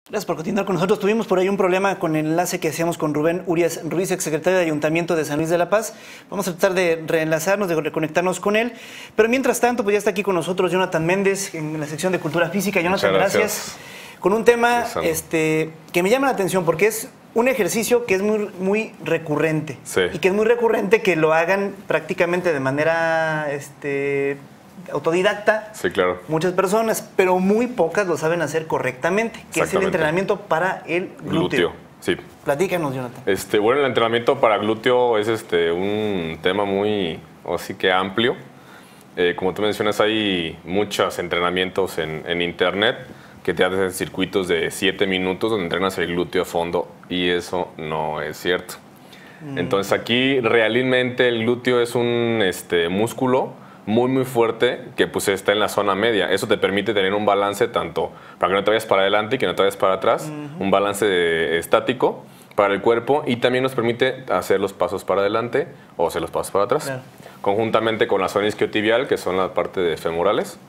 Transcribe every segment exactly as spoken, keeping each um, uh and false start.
Gracias por continuar con nosotros. Tuvimos por ahí un problema con el enlace que hacíamos con Rubén Urias Ruiz, exsecretario de Ayuntamiento de San Luis de la Paz. Vamos a tratar de reenlazarnos, de reconectarnos con él. Pero mientras tanto, pues ya está aquí con nosotros Jonathan Méndez en la sección de Cultura Física. Jonathan, gracias. gracias. Con un tema este, que me llama la atención porque es un ejercicio que es muy, muy recurrente. Sí. Y que es muy recurrente que lo hagan prácticamente de manera Este, autodidacta, sí, claro. muchas personas, pero muy pocas lo saben hacer correctamente, que es el entrenamiento para el glúteo. Glúteo, sí. Platícanos, Jonathan. Este, bueno, el entrenamiento para glúteo es este, un tema muy, así que amplio. Eh, como tú mencionas, hay muchos entrenamientos en, en internet que te hacen circuitos de siete minutos donde entrenas el glúteo a fondo y eso no es cierto. Mm. Entonces aquí realmente el glúteo es un este, músculo muy muy fuerte que pues está en la zona media. Eso te permite tener un balance tanto para que no te vayas para adelante y que no te vayas para atrás, uh-huh. un balance de, estático para el cuerpo y también nos permite hacer los pasos para adelante o hacer los pasos para atrás. Claro. Conjuntamente con la zona isquiotibial, que son la parte de femorales,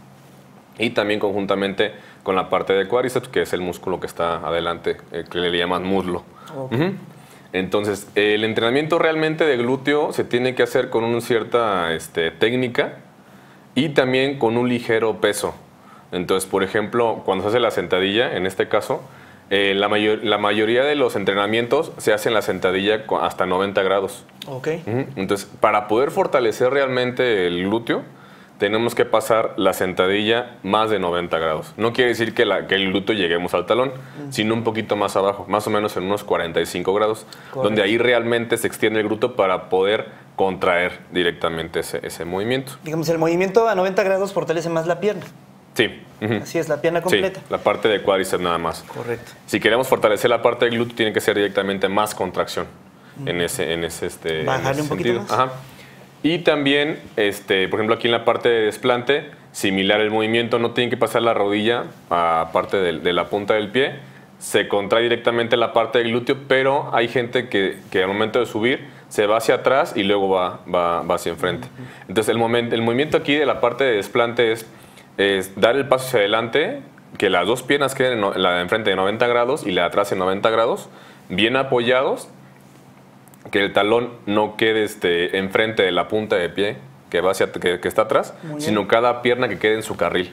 y también conjuntamente con la parte de cuádriceps, que es el músculo que está adelante, eh, que le llaman muslo. Okay. Uh-huh. Entonces, el entrenamiento realmente de glúteo se tiene que hacer con una cierta este, técnica y también con un ligero peso. Entonces, por ejemplo, cuando se hace la sentadilla, en este caso, eh, la, mayor, la mayoría de los entrenamientos se hacen la sentadilla hasta noventa grados. Okay. Uh-huh. Entonces, para poder fortalecer realmente el glúteo, tenemos que pasar la sentadilla más de noventa grados. No quiere decir que, la, que el glúteo lleguemos al talón, mm. sino un poquito más abajo, más o menos en unos cuarenta y cinco grados, correcto. Donde ahí realmente se extiende el glúteo para poder contraer directamente ese, ese movimiento. Digamos, el movimiento a noventa grados fortalece más la pierna. Sí. Uh-huh. Así es, la pierna completa. Sí, la parte de cuádriceps nada más. Correcto. Si queremos fortalecer la parte del glúteo, tiene que ser directamente más contracción mm. en ese, en ese, este, Bajarle en ese un sentido. poquito más. Ajá. Y también, este, por ejemplo, aquí en la parte de desplante, similar el movimiento, no tiene que pasar la rodilla a parte de, de la punta del pie, se contrae directamente la parte del glúteo, pero hay gente que, que al momento de subir se va hacia atrás y luego va, va, va hacia enfrente. Entonces el, moment, el movimiento aquí de la parte de desplante es, es dar el paso hacia adelante, que las dos piernas queden en la de enfrente de noventa grados y la de atrás en noventa grados, bien apoyados, que el talón no quede este, enfrente de la punta de pie que, va hacia, que, que está atrás, sino cada pierna que quede en su carril.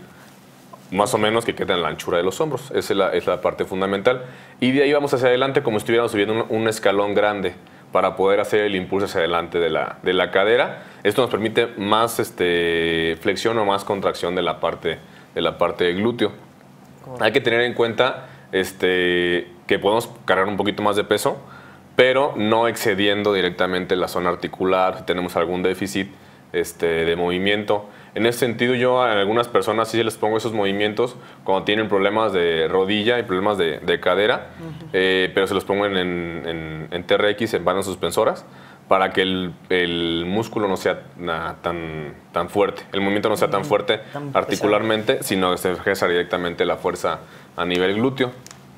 Más o menos que quede en la anchura de los hombros. Esa es la, es la parte fundamental. Y de ahí vamos hacia adelante como si estuviéramos subiendo un, un escalón grande para poder hacer el impulso hacia adelante de la, de la cadera. Esto nos permite más este, flexión o más contracción de la parte, de la parte del glúteo. Correcto. Hay que tener en cuenta este, que podemos cargar un poquito más de peso, pero no excediendo directamente la zona articular, si tenemos algún déficit este, de movimiento. En ese sentido, yo a algunas personas sí les pongo esos movimientos cuando tienen problemas de rodilla y problemas de, de cadera, uh-huh. eh, pero se los pongo en, en, en T R X, en bandas suspensoras, para que el, el músculo no sea na, tan, tan fuerte, el movimiento no sea tan fuerte tan articularmente, pesado. Sino que se ejerza directamente la fuerza a nivel glúteo.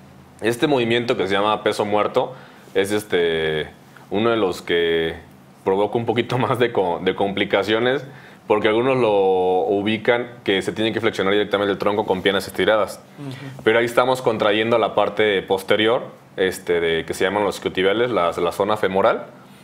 Este movimiento que se llama peso muerto, es este, uno de los que provoca un poquito más de, de complicaciones porque algunos lo ubican que se tiene que flexionar directamente el tronco con piernas estiradas. Uh-huh. Pero ahí estamos contrayendo la parte posterior, este, de, que se llaman los isquiotibiales, la, la zona femoral,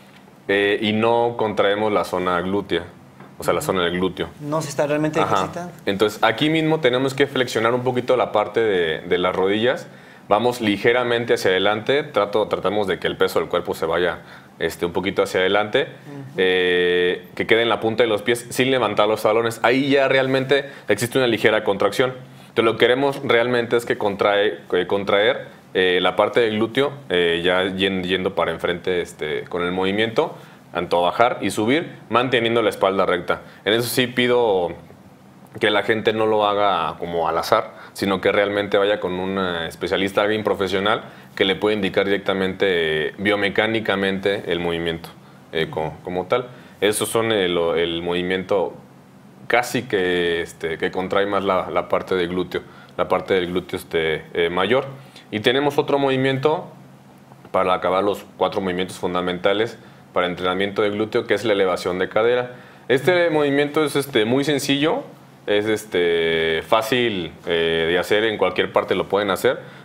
eh, y no contraemos la zona glútea, o sea, la zona del glúteo. No se está realmente ejercitando. Entonces aquí mismo tenemos que flexionar un poquito la parte de, de las rodillas. Vamos ligeramente hacia adelante, trato, tratamos de que el peso del cuerpo se vaya este, un poquito hacia adelante, uh-huh. eh, que quede en la punta de los pies sin levantar los talones. Ahí ya realmente existe una ligera contracción. Entonces lo que queremos realmente es que contrae, eh, contraer eh, la parte del glúteo, eh, ya yendo para enfrente este, con el movimiento, tanto bajar y subir, manteniendo la espalda recta. En eso sí pido que la gente no lo haga como al azar, sino que realmente vaya con un especialista, alguien profesional, que le pueda indicar directamente, eh, biomecánicamente, el movimiento eh, como, como tal. Esos son el, el movimiento casi que, este, que contrae más la, la parte del glúteo, la parte del glúteo este, eh, mayor. Y tenemos otro movimiento para acabar los cuatro movimientos fundamentales para entrenamiento de glúteo, que es la elevación de cadera. Este movimiento es este, muy sencillo, es este, fácil eh, de hacer, en cualquier parte lo pueden hacer.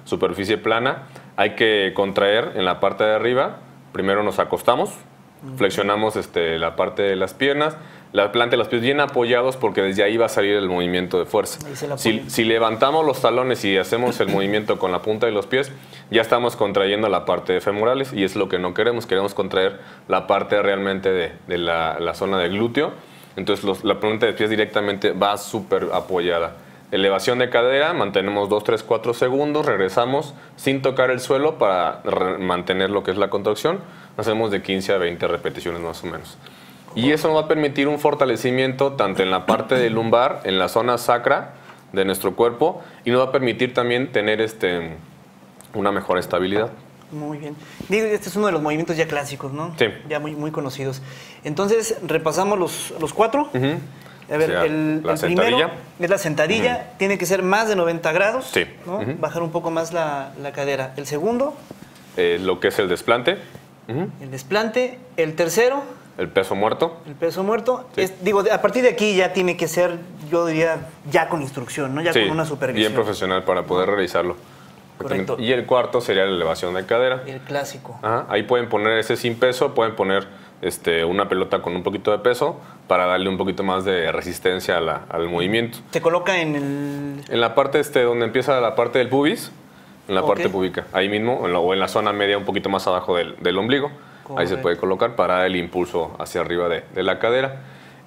superficie plana. Hay que contraer en la parte de arriba. Primero nos acostamos, flexionamos este, la parte de las piernas, la planta de los pies bien apoyados porque desde ahí va a salir el movimiento de fuerza. Si, si levantamos los talones y hacemos el movimiento con la punta de los pies, ya estamos contrayendo la parte de femorales y es lo que no queremos. Queremos contraer la parte realmente de, de la, la zona del glúteo. Entonces los, la planta de pies directamente va súper apoyada. Elevación de cadera, mantenemos dos, tres, cuatro segundos, regresamos sin tocar el suelo para mantener lo que es la contracción. Hacemos de quince a veinte repeticiones más o menos. Y eso nos va a permitir un fortalecimiento tanto en la parte del lumbar, en la zona sacra de nuestro cuerpo, y nos va a permitir también tener este, una mejor estabilidad. Muy bien. Digo, este es uno de los movimientos ya clásicos, ¿no? Sí. Ya muy, muy conocidos. Entonces, repasamos los, los cuatro. Uh-huh. A ver, O sea, el, la el primero sentadilla. es la sentadilla. Uh-huh. Tiene que ser más de noventa grados. Sí. ¿No? Uh-huh. Bajar un poco más la, la cadera. El segundo. Eh, lo que es el desplante. Uh-huh. El desplante. El tercero. El peso muerto. El peso muerto. Sí. Es, digo, a partir de aquí ya tiene que ser, yo diría, ya con instrucción, ¿no? Ya Sí, con una supervisión. bien profesional para poder realizarlo. Correcto. Y el cuarto sería la elevación de cadera. El clásico. Ajá, ahí pueden poner ese sin peso, pueden poner este, una pelota con un poquito de peso para darle un poquito más de resistencia a la, al movimiento. Se coloca en el... En la parte este, donde empieza la parte del pubis, en la Ok. parte púbica, ahí mismo, en la, o en la zona media un poquito más abajo del, del ombligo. Ahí se puede colocar para dar el impulso hacia arriba de, de la cadera.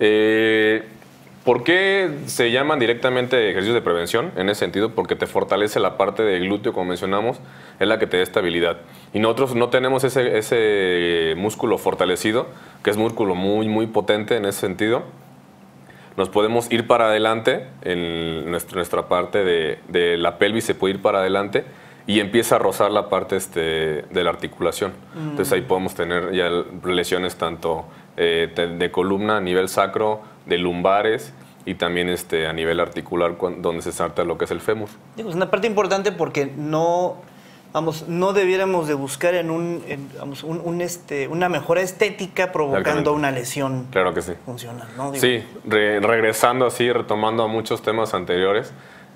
Eh, ¿Por qué se llaman directamente ejercicios de prevención? En ese sentido, porque te fortalece la parte del glúteo, como mencionamos, es la que te da estabilidad. Y nosotros no tenemos ese, ese músculo fortalecido, que es músculo muy, muy potente en ese sentido. Nos podemos ir para adelante, en nuestra, nuestra parte de, de la pelvis se puede ir para adelante y empieza a rozar la parte este, de la articulación. Mm. Entonces ahí podemos tener ya lesiones tanto eh, de, de columna a nivel sacro, de lumbares y también este, a nivel articular cuando, donde se salta lo que es el fémur. Digo, es una parte importante porque no, vamos, no debiéramos de buscar en un, en, vamos, un, un, este, una mejora estética provocando una lesión. Claro que sí. Funcional, ¿no? Digo, sí, re, regresando así, retomando a muchos temas anteriores,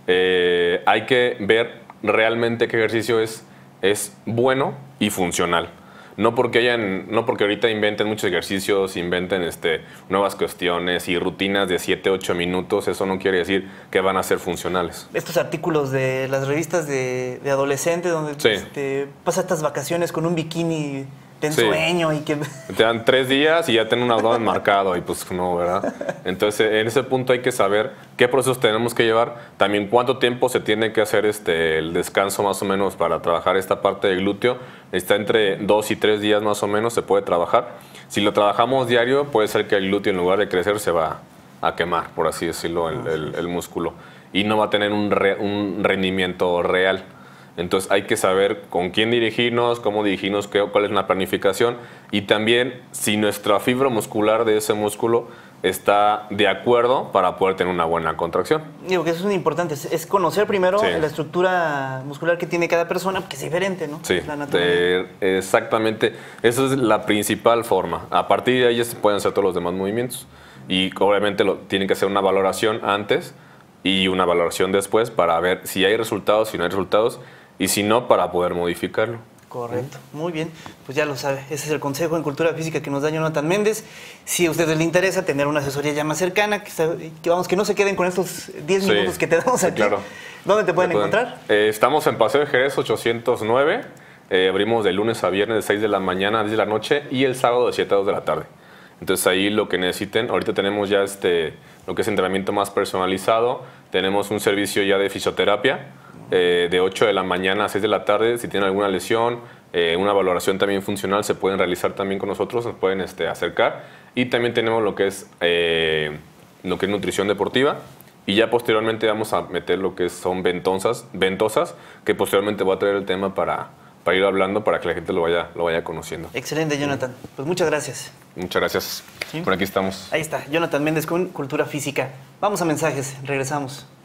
eh, hay que ver realmente qué ejercicio es, es bueno y funcional. No porque, hayan, no porque ahorita inventen muchos ejercicios, inventen este, nuevas cuestiones y rutinas de siete, ocho minutos, eso no quiere decir que van a ser funcionales. Estos artículos de las revistas de, de adolescentes donde sí. este, pasa estas vacaciones con un bikini de ensueño sí. y que... Te dan tres días y ya tienen un abdomen marcado y pues no, ¿verdad? Entonces en ese punto hay que saber qué procesos tenemos que llevar, también cuánto tiempo se tiene que hacer este, el descanso más o menos para trabajar esta parte del glúteo. Está entre dos y tres días más o menos se puede trabajar. Si lo trabajamos diario puede ser que el glúteo en lugar de crecer se va a quemar, por así decirlo, el, el, el músculo y no va a tener un, re, un rendimiento real. Entonces hay que saber con quién dirigirnos, cómo dirigirnos, qué, cuál es la planificación y también si nuestra fibra muscular de ese músculo está de acuerdo para poder tener una buena contracción. Digo que eso es muy importante, es conocer primero sí. la estructura muscular que tiene cada persona, que es diferente, ¿no? Sí, la de, exactamente. Esa es la principal forma. A partir de ahí se pueden hacer todos los demás movimientos y obviamente lo, tienen que hacer una valoración antes y una valoración después para ver si hay resultados, si no hay resultados y si no, para poder modificarlo. Correcto, muy bien, pues ya lo sabe, ese es el consejo en cultura física que nos da Jonathan Méndez. Si a ustedes les interesa tener una asesoría ya más cercana, que, que vamos, que no se queden con estos diez sí, minutos que te damos aquí. Claro. ¿Dónde te pueden, pueden encontrar? Eh, estamos en Paseo de Jerez ochocientos nueve, eh, abrimos de lunes a viernes de seis de la mañana a diez de la noche y el sábado de siete a dos de la tarde. Entonces ahí lo que necesiten, ahorita tenemos ya este, lo que es entrenamiento más personalizado, tenemos un servicio ya de fisioterapia, Eh, de ocho de la mañana a seis de la tarde. Si tienen alguna lesión, eh, una valoración también funcional, se pueden realizar también con nosotros, nos pueden este, acercar. Y también tenemos lo que es eh, lo que es nutrición deportiva. Y ya posteriormente vamos a meter lo que son ventosas, ventosas que posteriormente voy a traer el tema para, para ir hablando, para que la gente lo vaya, lo vaya conociendo. Excelente, Jonathan. Pues muchas gracias. Muchas gracias. ¿Sí? Por aquí estamos. Ahí está, Jonathan Méndez con Cultura Física. Vamos a mensajes, regresamos.